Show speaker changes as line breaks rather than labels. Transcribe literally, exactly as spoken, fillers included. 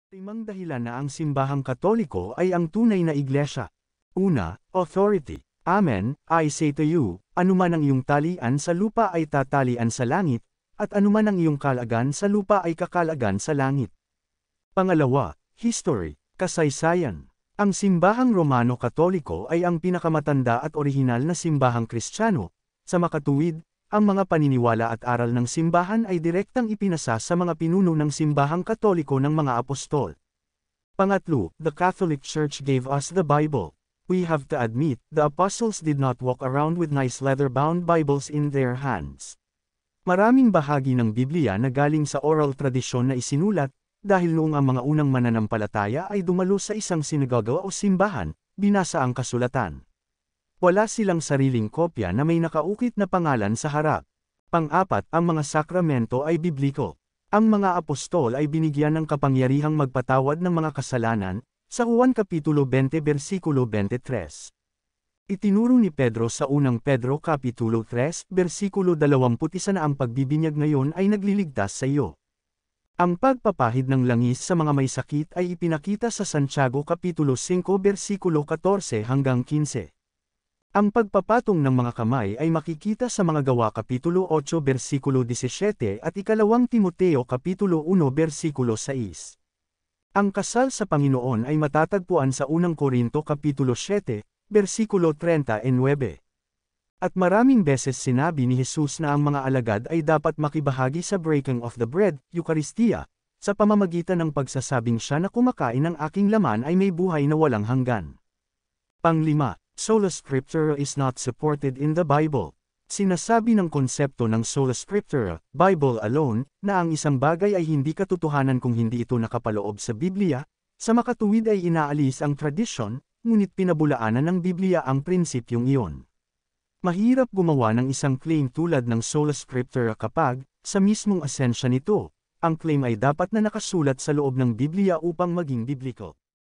Limang dahilan na ang simbahang Katoliko ay ang tunay na iglesia. Una, authority. Amen, I say to you, anuman ang iyong talian sa lupa ay tatalian sa langit, at anuman ang iyong kalagan sa lupa ay kakalagan sa langit. Pangalawa, history, kasaysayan. Ang simbahang Romano Katoliko ay ang pinakamatanda at orihinal na simbahang Kristiyano. Sa makatuwid, ang mga paniniwala at aral ng simbahan ay direktang ipinasa sa mga pinuno ng simbahang Katoliko ng mga apostol. Pangatlo, the Catholic Church gave us the Bible. We have to admit, the apostles did not walk around with nice leather-bound Bibles in their hands. Maraming bahagi ng Biblia na galing sa oral tradisyon na isinulat, dahil noong ang mga unang mananampalataya ay dumalo sa isang sinagoga o simbahan, binasa ang kasulatan. Wala silang sariling kopya na may nakaukit na pangalan sa harap. Pang-apat, ang mga sakramento ay bibliko. Ang mga apostol ay binigyan ng kapangyarihang magpatawad ng mga kasalanan, sa Juan Kapitulo twenty bersikulo twenty-three. Itinuro ni Pedro sa unang Pedro Kapitulo three, bersikulo twenty-one na ang pagbibinyag ngayon ay nagliligtas sa iyo. Ang pagpapahid ng langis sa mga may sakit ay ipinakita sa Santiago Kapitulo five bersikulo fourteen hanggang fifteen. Ang pagpapatong ng mga kamay ay makikita sa mga Gawa Kapitulo eight bersikulo seventeen at ikalawang Timoteo Kapitulo one bersikulo six. Ang kasal sa Panginoon ay matatagpuan sa unang Korinto Kapitulo seven, bersikulo thirty-nine. At maraming beses sinabi ni Jesus na ang mga alagad ay dapat makibahagi sa breaking of the bread, Eucharistia, sa pamamagitan ng pagsasabing siya na kumakain ng aking laman ay may buhay na walang hanggan. Panglima, Sola Scriptura is not supported in the Bible. Sinasabi ng konsepto ng Sola Scriptura, Bible alone, na ang isang bagay ay hindi katotohanan kung hindi ito nakapaloob sa Biblia, sa makatuwid ay inaalis ang tradisyon, ngunit pinabulaanan ng Biblia ang prinsipyong iyon. Mahirap gumawa ng isang claim tulad ng Sola Scriptura kapag, sa mismong asensya nito, ang claim ay dapat na nakasulat sa loob ng Biblia upang maging bibliko.